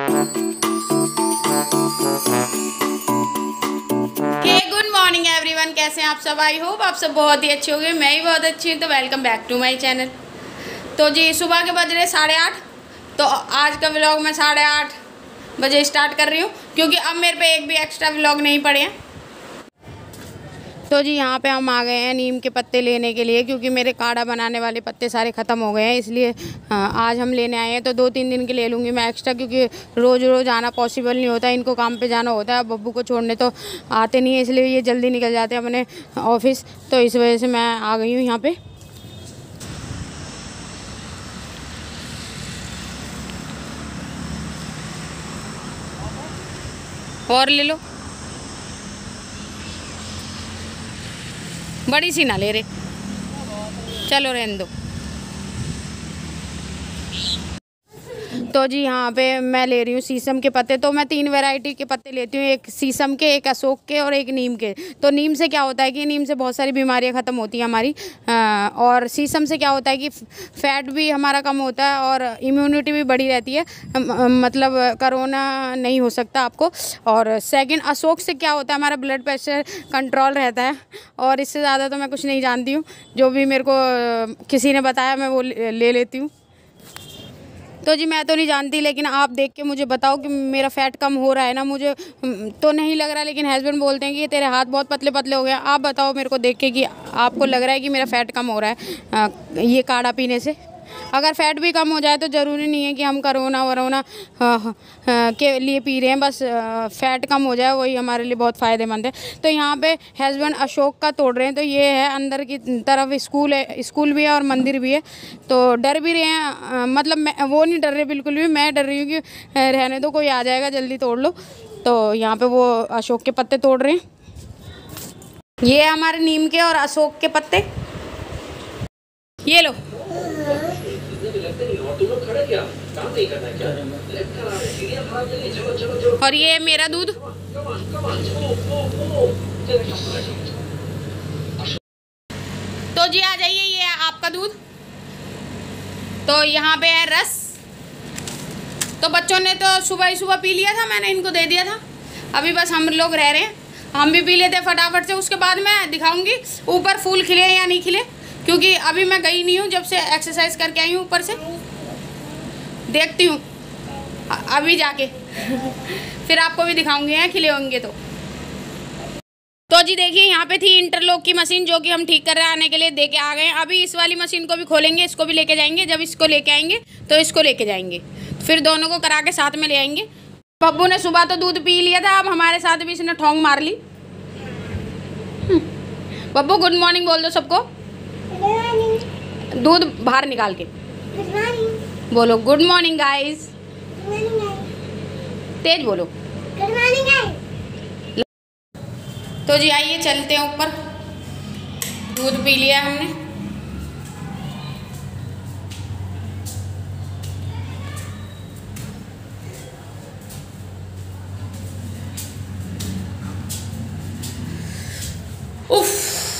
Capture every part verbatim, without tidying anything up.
Morning everyone, कैसे हैं आप सब। आई होप आप सब बहुत ही अच्छे होंगे। मैं भी बहुत अच्छी हूँ। तो welcome back to my channel. तो जी सुबह के बज रहे साढ़े आठ। तो आज का व्लॉग मैं साढ़े आठ बजे स्टार्ट कर रही हूँ, क्योंकि अब मेरे पे एक भी एक्स्ट्रा व्लॉग नहीं पड़े हैं। तो जी यहाँ पे हम आ गए हैं नीम के पत्ते लेने के लिए, क्योंकि मेरे काढ़ा बनाने वाले पत्ते सारे ख़त्म हो गए हैं, इसलिए आज हम लेने आए हैं। तो दो तीन दिन के ले लूँगी मैं एक्स्ट्रा, क्योंकि रोज़ रोज़ आना पॉसिबल नहीं होता। इनको काम पे जाना होता है, बब्बू को छोड़ने तो आते नहीं है, इसलिए ये जल्दी निकल जाते हैं अपने ऑफिस। तो इस वजह से मैं आ गई हूँ यहाँ पर। और ले लो, बड़ी सी ना ले रहे, चलो रहने दो। तो जी यहाँ पे मैं ले रही हूँ शीशम के पत्ते। तो मैं तीन वैरायटी के पत्ते लेती हूँ, एक शीशम के, एक अशोक के और एक नीम के। तो नीम से क्या होता है कि नीम से बहुत सारी बीमारियाँ ख़त्म होती हैं हमारी, और शीशम से क्या होता है कि फैट भी हमारा कम होता है और इम्यूनिटी भी बढ़ी रहती है, मतलब कोरोना नहीं हो सकता आपको। और सेकंड अशोक से क्या होता है, हमारा ब्लड प्रेशर कंट्रोल रहता है। और इससे ज़्यादा तो मैं कुछ नहीं जानती हूँ, जो भी मेरे को किसी ने बताया मैं वो ले लेती हूँ। तो जी मैं तो नहीं जानती, लेकिन आप देख के मुझे बताओ कि मेरा फ़ैट कम हो रहा है ना। मुझे तो नहीं लग रहा, लेकिन हस्बैंड बोलते हैं कि तेरे हाथ बहुत पतले पतले हो गए। आप बताओ मेरे को देख के कि आपको लग रहा है कि मेरा फ़ैट कम हो रहा है आ, ये काढ़ा पीने से। अगर फ़ैट भी कम हो जाए तो ज़रूरी नहीं है कि हम कोरोना वरोना के लिए पी रहे हैं, बस फ़ैट कम हो जाए वही हमारे लिए बहुत फ़ायदेमंद है। तो यहाँ पे हस्बैंड अशोक का तोड़ रहे हैं। तो ये है अंदर की तरफ स्कूल है, स्कूल भी है और मंदिर भी है। तो डर भी रहे हैं, मतलब मैं वो नहीं डर रहे बिल्कुल भी, मैं डर रही हूँ कि रहने दो, कोई आ जाएगा, जल्दी तोड़ लो। तो यहाँ पर वो अशोक के पत्ते तोड़ रहे हैं। ये है हमारे नीम के और अशोक के पत्ते, ये लो। और ये मेरा दूध। तो जी आ जाइए, ये है आपका दूध। तो यहाँ पे है रस। तो बच्चों ने तो सुबह ही सुबह पी लिया था, मैंने इनको दे दिया था। अभी बस हम लोग रह रहे हैं, हम भी पी लेते हैं फटाफट से। उसके बाद मैं दिखाऊंगी ऊपर फूल खिले या नहीं खिले, क्योंकि अभी मैं गई नहीं हूँ, जब से एक्सरसाइज करके आई हूँ ऊपर से। देखती हूँ अभी जाके फिर आपको भी दिखाऊंगी हैं खिले होंगे तो। तो जी देखिए यहाँ पे थी इंटरलॉक की मशीन, जो कि हम ठीक कर रहे हैं, आने के लिए दे के आ गए हैं। अभी इस वाली मशीन को भी खोलेंगे, इसको भी लेके जाएंगे। जब इसको लेके आएंगे तो इसको लेके जाएंगे, फिर दोनों को करा के साथ में ले आएंगे। बब्बू ने सुबह तो दूध पी लिया था, अब हमारे साथ भी इसने ठोंग मार ली। बब्बू गुड मॉर्निंग बोल दो सबको, दूध बाहर निकाल के बोलो गुड मॉर्निंग गाइस। तेज बोलो गुड मॉर्निंग गाइस। तो जी आइए चलते हैं ऊपर, दूध पी लिया हमने। उफ,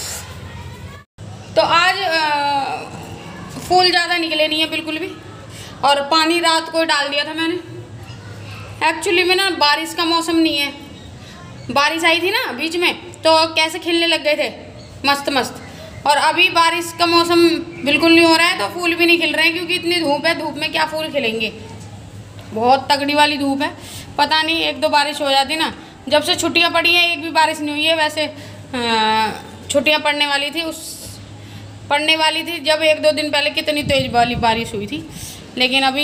तो आज आ, फूल ज़्यादा निकले नहीं है बिल्कुल भी, और पानी रात को डाल दिया था मैंने। एक्चुअली में ना बारिश का मौसम नहीं है, बारिश आई थी ना बीच में, तो कैसे खिलने लग गए थे मस्त मस्त। और अभी बारिश का मौसम बिल्कुल नहीं हो रहा है, तो फूल भी नहीं खिल रहे हैं, क्योंकि इतनी धूप है। धूप में क्या फूल खिलेंगे, बहुत तगड़ी वाली धूप है। पता नहीं एक दो बारिश हो जाती ना। जब से छुट्टियाँ पड़ी हैं एक भी बारिश नहीं हुई है। वैसे छुट्टियाँ पड़ने वाली थी, उस पड़ने वाली थी जब एक दो दिन पहले कितनी तेज वाली बारिश हुई थी, लेकिन अभी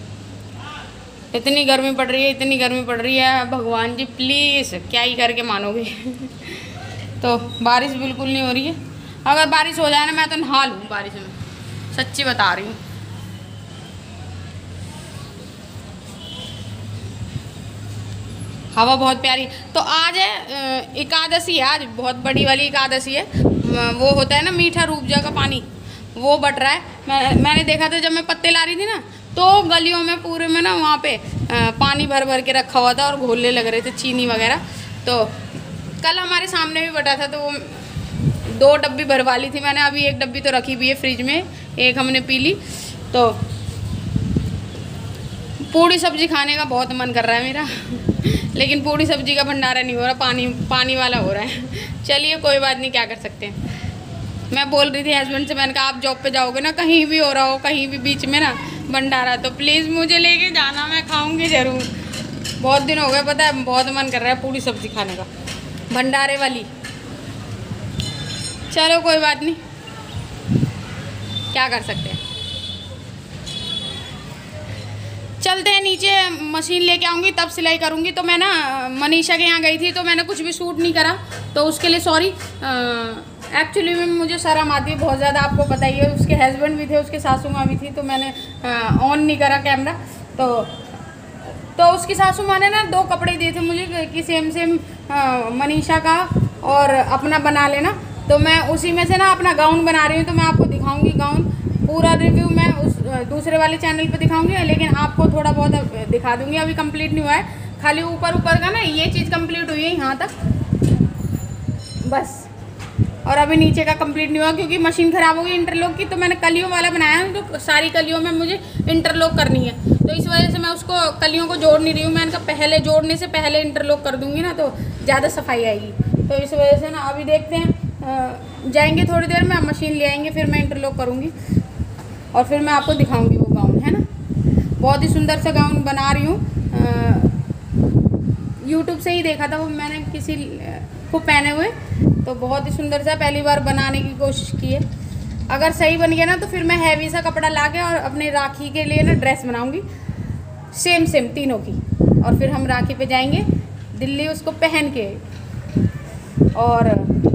इतनी गर्मी पड़ रही है, इतनी गर्मी पड़ रही है। भगवान जी प्लीज़, क्या ही करके मानोगे। तो बारिश बिल्कुल नहीं हो रही है। अगर बारिश हो जाए ना, मैं तो नहा लूँ बारिश में, सच्ची बता रही हूँ। हवा बहुत प्यारी। तो आज है एकादशी है, आज बहुत बड़ी वाली एकादशी है। वो होता है ना मीठा रूपजा का पानी, वो बट रहा है। मैं मैंने देखा था जब मैं पत्ते ला रही थी ना, तो गलियों में पूरे में ना वहाँ पे पानी भर भर के रखा हुआ था और घोलने लग रहे थे चीनी वगैरह। तो कल हमारे सामने भी बटा था, तो वो दो डब्बी भरवा ली थी मैंने। अभी एक डब्बी तो रखी हुई है फ्रिज में, एक हमने पी ली। तो पूड़ी सब्जी खाने का बहुत मन कर रहा है मेरा लेकिन पूड़ी सब्जी का भंडारा नहीं हो रहा, पानी पानी वाला हो रहा है। चलिए कोई बात नहीं, क्या कर सकते हैं। मैं बोल रही थी हस्बैंड से, मैंने कहा आप जॉब पे जाओगे ना, कहीं भी हो रहा हो, कहीं भी बीच में ना भंडारा, तो प्लीज़ मुझे लेके जाना, मैं खाऊंगी ज़रूर। बहुत दिन हो गए, पता है, बहुत मन कर रहा है पूड़ी सब्जी खाने का, भंडारे वाली। चलो कोई बात नहीं, क्या कर सकते हैं। चलते हैं नीचे, मशीन लेके आऊँगी तब सिलाई करूँगी। तो मैं ना मनीषा के यहाँ गई थी, तो मैंने कुछ भी शूट नहीं करा, तो उसके लिए सॉरी। एक्चुअली में मुझे शर्म आती है बहुत ज़्यादा, आपको पता ही है। उसके हस्बैंड भी थे, उसके सासू माँ भी थी, तो मैंने ऑन नहीं करा कैमरा। तो तो उसकी सासू माँ ने ना दो कपड़े दिए थे मुझे कि सेम सेम मनीषा का और अपना बना लेना। तो मैं उसी में से ना अपना गाउन बना रही हूँ, तो मैं आपको दिखाऊँगी गाउन। पूरा रिव्यू मैं उस दूसरे वाले चैनल पे दिखाऊंगी, लेकिन आपको थोड़ा बहुत दिखा दूंगी। अभी कंप्लीट नहीं हुआ है, खाली ऊपर ऊपर का ना ये चीज़ कंप्लीट हुई है यहाँ तक बस, और अभी नीचे का कंप्लीट नहीं हुआ क्योंकि मशीन ख़राब हो गई इंटरलॉक की। तो मैंने कलियों वाला बनाया है, तो सारी कलियों में मुझे इंटरलॉक करनी है, तो इस वजह से मैं उसको कलियों को जोड़ नहीं रही हूँ। मैंने कहा पहले जोड़ने से पहले इंटरलॉक कर दूँगी ना, तो ज़्यादा सफाई आएगी। तो इस वजह से ना अभी देखते हैं, जाएंगे थोड़ी देर में, मशीन ले आएंगे, फिर मैं इंटरलॉक करूँगी और फिर मैं आपको दिखाऊंगी वो गाउन, है ना। बहुत ही सुंदर सा गाउन बना रही हूँ, यूट्यूब से ही देखा था वो मैंने किसी को पहने हुए, तो बहुत ही सुंदर सा पहली बार बनाने की कोशिश की है। अगर सही बन गया ना तो फिर मैं हैवी सा कपड़ा लाके और अपने राखी के लिए ना ड्रेस बनाऊंगी सेम सेम तीनों की, और फिर हम राखी पे जाएंगे दिल्ली उसको पहन के। और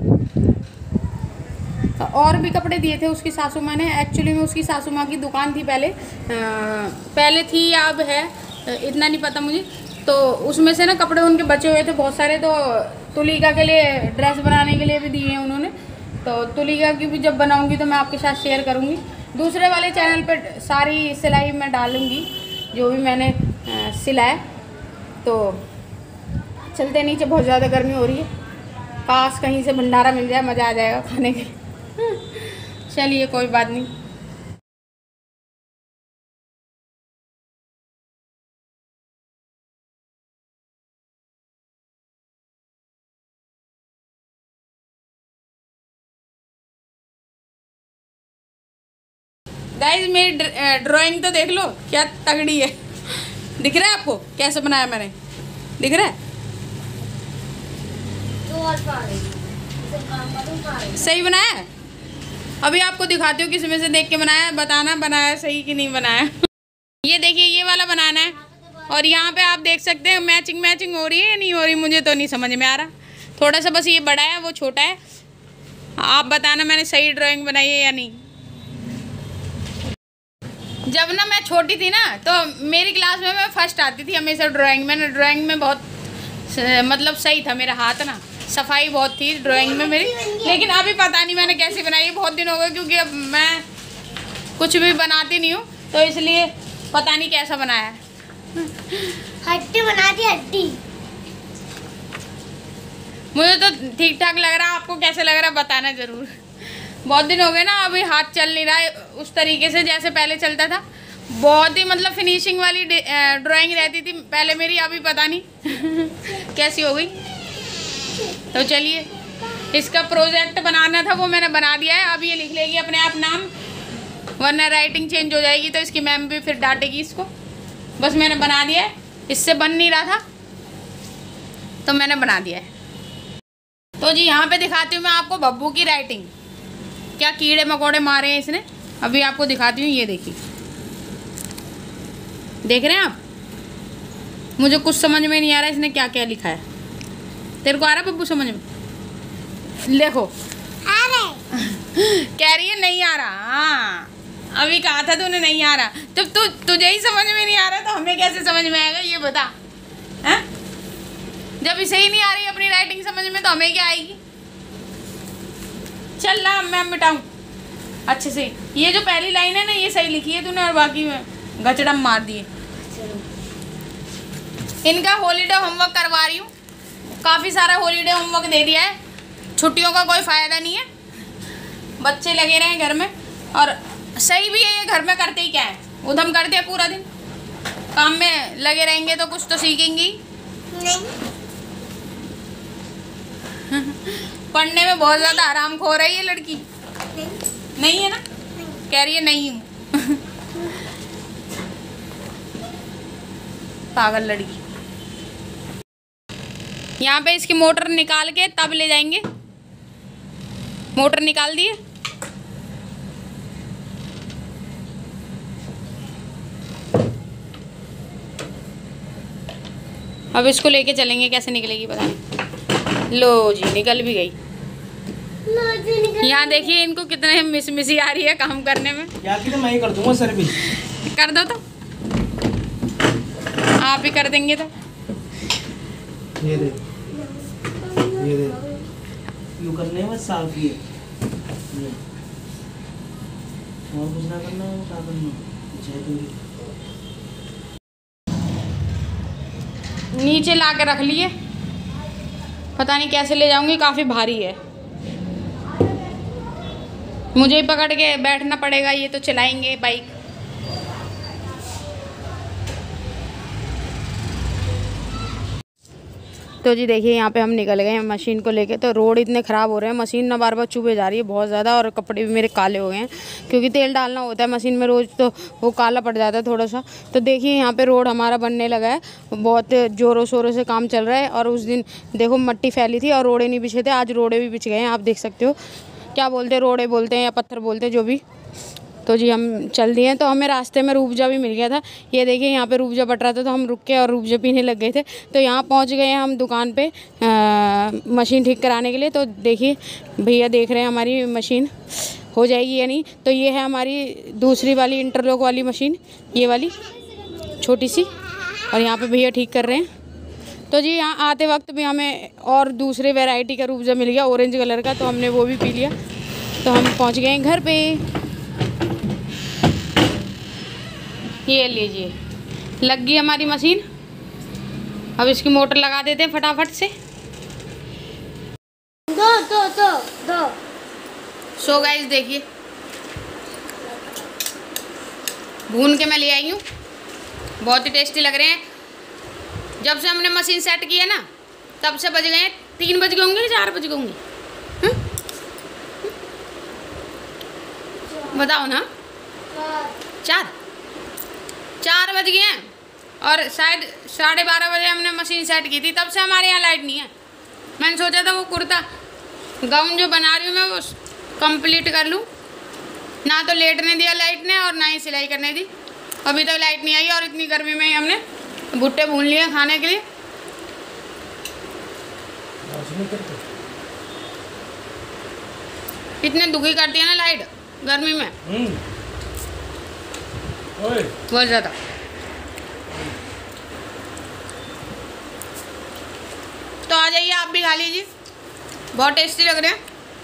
और भी कपड़े दिए थे उसकी सासू माँ ने। एक्चुअली में उसकी सासू माँ की दुकान थी पहले, आ, पहले थी या अब है इतना नहीं पता मुझे। तो उसमें से ना कपड़े उनके बचे हुए थे बहुत सारे, तो तुलिका के लिए ड्रेस बनाने के लिए भी दिए हैं उन्होंने। तो तुलिका की भी जब बनाऊंगी तो मैं आपके साथ शेयर करूंगी। दूसरे वाले चैनल पर सारी सिलाई मैं डालूंगी जो भी मैंने सिलाया। तो चलते नीचे, बहुत ज़्यादा गर्मी हो रही है, काश कहीं से भंडारा मिल जाए, मज़ा आ जाएगा खाने के लिए। चलिए कोई बात नहीं। गाइस मेरी ड्राइंग तो देख लो, क्या तगड़ी है। दिख रहा है आपको कैसे बनाया मैंने, दिख रहा है? सही बनाया है? अभी आपको दिखाती हूँ किस में से देख के बनाया, बताना बनाया सही कि नहीं बनाया। ये देखिए, ये वाला बनाना है, और यहाँ पे आप देख सकते हैं मैचिंग मैचिंग हो रही है या नहीं हो रही, मुझे तो नहीं समझ में आ रहा। थोड़ा सा बस ये बड़ा है, वो छोटा है। आप बताना मैंने सही ड्राइंग बनाई है या नहीं। जब ना मैं छोटी थी ना, तो मेरी क्लास में मैं फर्स्ट आती थी हमेशा ड्राइंग में। ड्राइंग में बहुत मतलब सही था मेरा हाथ ना, सफाई बहुत थी ड्राइंग में मेरी। लेकिन अभी पता नहीं मैंने कैसे बनाई, बहुत दिन हो गए, क्योंकि अब मैं कुछ भी बनाती नहीं हूँ, तो इसलिए पता नहीं कैसा बनाया है। हड्डी बना दी, हड्डी। मुझे तो ठीक ठाक लग रहा है, आपको कैसे लग रहा है बताना ज़रूर। बहुत दिन हो गए ना, अभी हाथ चल नहीं रहा है उस तरीके से जैसे पहले चलता था। बहुत ही मतलब फिनिशिंग वाली ड्राइंग रहती थी पहले मेरी, अभी पता नहीं कैसी हो गई। तो चलिए, इसका प्रोजेक्ट बनाना था वो मैंने बना दिया है। अब ये लिख लेगी अपने आप नाम, वरना राइटिंग चेंज हो जाएगी तो इसकी मैम भी फिर डांटेगी इसको। बस मैंने बना दिया है, इससे बन नहीं रहा था तो मैंने बना दिया है। तो जी यहाँ पे दिखाती हूँ मैं आपको बब्बू की राइटिंग, क्या कीड़े मकोड़े मारे हैं इसने। अभी आपको दिखाती हूँ, ये देखिए, देख रहे हैं आप? मुझे कुछ समझ में नहीं आ रहा इसने क्या क्या लिखा है। तेरे को आ रहा बब्बू समझ में? देखो आ रहा कह रही है नहीं आ रहा। हाँ, अभी कहा था तूने नहीं आ रहा, जब तू तुझे ही समझ में नहीं आ रहा तो हमें कैसे समझ में आएगा, ये बता। हैं? जब इसे ही नहीं आ रही अपनी राइटिंग समझ में तो हमें क्या आएगी। चल ना मैं मिटाऊं अच्छे से। ये जो पहली लाइन है ना, ये सही लिखी है तूने, और बाकी में गचड़म मार दिए। इनका हॉलीडे होमवर्क करवा रही हूँ, काफ़ी सारा हॉलीडे होमवर्क दे दिया है। छुट्टियों का कोई फ़ायदा नहीं है, बच्चे लगे रहे घर में। और सही भी है, ये घर में करते ही क्या है, उधम करते हैं पूरा दिन। काम में लगे रहेंगे तो कुछ तो सीखेंगी। नहीं। पढ़ने में बहुत ज़्यादा आराम खो रही है लड़की। नहीं। नहीं है ना? नहीं। कह रही है नहीं हूँ। पागल लड़की। यहाँ पे इसकी मोटर निकाल के तब ले जाएंगे। मोटर निकाल दिए। अब इसको लेके चलेंगे, कैसे निकलेगी पता नहीं। लो जी निकल भी गई। यहाँ देखिए इनको कितने मिस मिसी आ रही है काम करने में। क्या कि तो मैं ही कर दूंगा सर भी। कर दो तो, आप ही कर देंगे तो। ये दे, ये दे। यूँ करने में साफ ही है। ये। और कुछ ना करना है, क्या करना है? नीचे ला के रख लिए, पता नहीं कैसे ले जाऊंगी, काफ़ी भारी है। मुझे ही पकड़ के बैठना पड़ेगा, ये तो चलाएंगे बाइक। तो जी देखिए यहाँ पे हम निकल गए हैं मशीन को लेके। तो रोड इतने ख़राब हो रहे हैं, मशीन ना बार बार चुभे जा रही है बहुत ज़्यादा, और कपड़े भी मेरे काले हो गए हैं क्योंकि तेल डालना होता है मशीन में रोज़, तो वो काला पड़ जाता है थोड़ा सा। तो देखिए यहाँ पे रोड हमारा बनने लगा है, बहुत ज़ोरों शोरों से काम चल रहा है। और उस दिन देखो मिट्टी फैली थी और रोड़े नहीं बिछे थे, आज रोड़े भी बिछ गए हैं। आप देख सकते हो, क्या बोलते हैं, रोड़े बोलते हैं या पत्थर बोलते हैं, जो भी। तो जी हम चल दिए हैं। तो हमें रास्ते में रूबजा भी मिल गया था। ये देखिए यहाँ पे रूबजा बट रहा था, तो हम रुक के और रूबजा पीने लग गए थे। तो यहाँ पहुँच गए हैं हम दुकान पे आ, मशीन ठीक कराने के लिए। तो देखिए भैया देख रहे हैं हमारी मशीन हो जाएगी या नहीं। तो ये है हमारी दूसरी वाली इंटरलॉक वाली मशीन, ये वाली छोटी सी, और यहाँ पे भैया ठीक कर रहे हैं। तो जी यहाँ आते वक्त भी हमें और दूसरे वैरायटी का रूबजा मिल गया, ऑरेंज कलर का, तो हमने वो भी पी लिया। तो हम पहुँच गए हैं घर पे। ये लीजिए लग गई हमारी मशीन। अब इसकी मोटर लगा देते हैं फटाफट से। दो दो दो दो। सो गाइस देखिए भून के मैं ले आई हूँ, बहुत ही टेस्टी लग रहे हैं। जब से हमने मशीन सेट की है ना, तब से बज गए हैं तीन बज गए होंगे या चार बज गए होंगे, बताओ ना। चार चार बज गए हैं, और शायद साढ़े बारह बजे हमने मशीन सेट की थी, तब से हमारे यहाँ लाइट नहीं है। मैंने सोचा था वो कुर्ता गाउन जो बना रही हूँ मैं वो कंप्लीट कर लूँ, ना तो लेटने दिया लाइट ने और ना ही सिलाई करने दी। अभी तक लाइट नहीं आई, और इतनी गर्मी में ही हमने भुट्टे भून लिए खाने के लिए। इतने दुखी करती है ना लाइट गर्मी में, बहुत ज़्यादा। तो आ जाइए आप भी खा लीजिए, बहुत टेस्टी लग रहे हैं।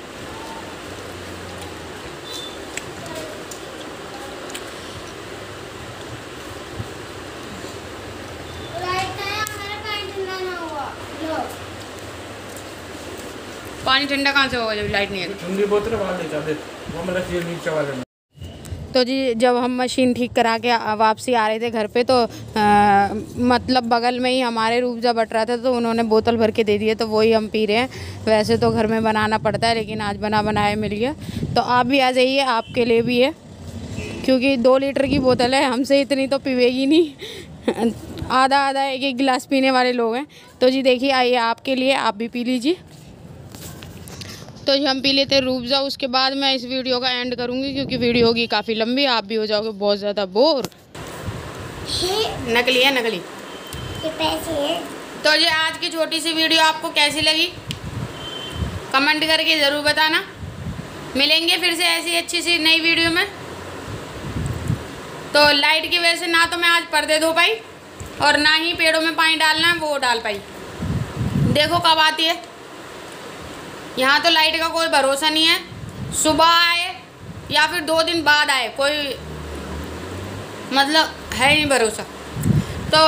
पानी ठंडा कहाँ से होगा जब लाइट नहीं है? ठंडी बोतल बाहर ले जा दे, वो मैं रखी है नीचे वाले में। तो जी जब हम मशीन ठीक करा के वापसी आ रहे थे घर पे, तो आ, मतलब बगल में ही हमारे रूबजा बट रहा था, तो उन्होंने बोतल भर के दे दिए, तो वही हम पी रहे हैं। वैसे तो घर में बनाना पड़ता है, लेकिन आज बना बनाया मिल गया। तो आप भी आ जाइए, आपके लिए भी है, क्योंकि दो लीटर की बोतल है, हमसे इतनी तो पीवेगी नहीं। आधा आधा एक एक गिलास पीने वाले लोग हैं। तो जी देखिए आइए आपके लिए, आप भी पी लीजिए। तो हम पी लेते हैं रूबजा, उसके बाद मैं इस वीडियो का एंड करूँगी, क्योंकि वीडियो होगी काफ़ी लंबी, आप भी हो जाओगे बहुत ज़्यादा बोर। नकली है, नकली ये पैसे हैं। तो जी आज की छोटी सी वीडियो आपको कैसी लगी कमेंट करके ज़रूर बताना। मिलेंगे फिर से ऐसी अच्छी सी नई वीडियो में। तो लाइट की वजह से ना तो मैं आज पर्दे धो पाई, और ना ही पेड़ों में पानी डालना है वो डाल पाई। देखो कब आती है, यहाँ तो लाइट का कोई भरोसा नहीं है, सुबह आए या फिर दो दिन बाद आए, कोई मतलब है नहीं भरोसा। तो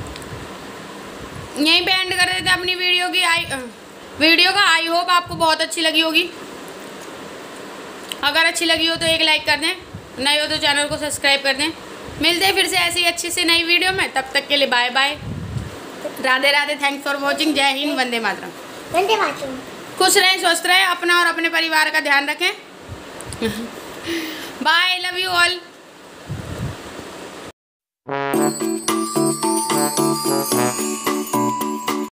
यहीं पे एंड कर देते अपनी वीडियो की। आई वीडियो का आई होप आपको बहुत अच्छी लगी होगी। अगर अच्छी लगी हो तो एक लाइक कर दें, नहीं हो तो चैनल को सब्सक्राइब कर दें। मिलते हैं फिर से ऐसी अच्छी सी नई वीडियो में, तब तक के लिए bye bye, Radhe Radhe, thanks for watching, जय हिंद, वंदे मातरम। वंदे मातरम। खुश रहें, स्वस्थ रहें, अपना और अपने परिवार का ध्यान रखें। Bye, love you all.